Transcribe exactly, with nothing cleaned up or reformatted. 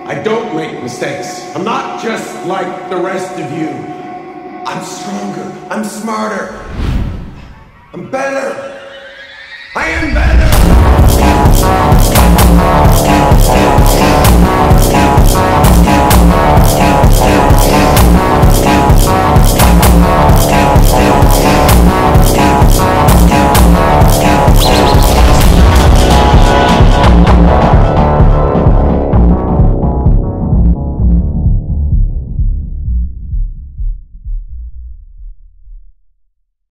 I don't make mistakes. I'm not just like the rest of you. I'm stronger. I'm smarter. I'm better. I am better.